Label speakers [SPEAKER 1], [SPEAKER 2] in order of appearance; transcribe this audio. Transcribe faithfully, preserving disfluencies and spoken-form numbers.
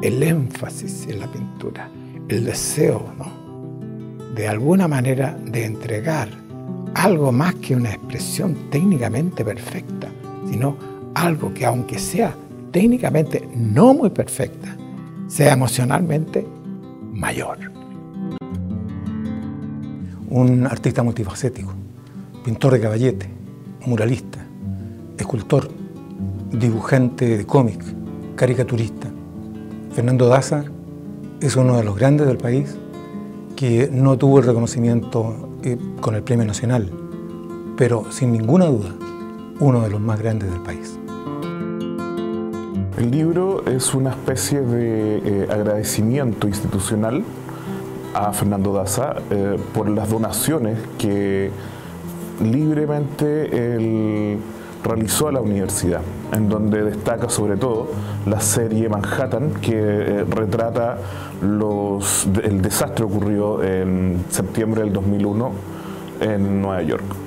[SPEAKER 1] el énfasis en la pintura, el deseo, ¿no?, de alguna manera de entregar algo más que una expresión técnicamente perfecta, sino algo que, aunque sea técnicamente no muy perfecta, sea emocionalmente mayor.
[SPEAKER 2] Un artista multifacético, pintor de caballete, muralista, escultor, dibujante de cómic, caricaturista. Fernando Daza es uno de los grandes del país que no tuvo el reconocimiento eh, con el Premio Nacional, pero sin ninguna duda, uno de los más grandes del país.
[SPEAKER 3] El libro es una especie de eh, agradecimiento institucional a Fernando Daza eh, por las donaciones que libremente él realizó a la universidad, en donde destaca sobre todo la serie Manhattan, que eh, retrata los, el desastre ocurrido en septiembre del dos mil uno en Nueva York.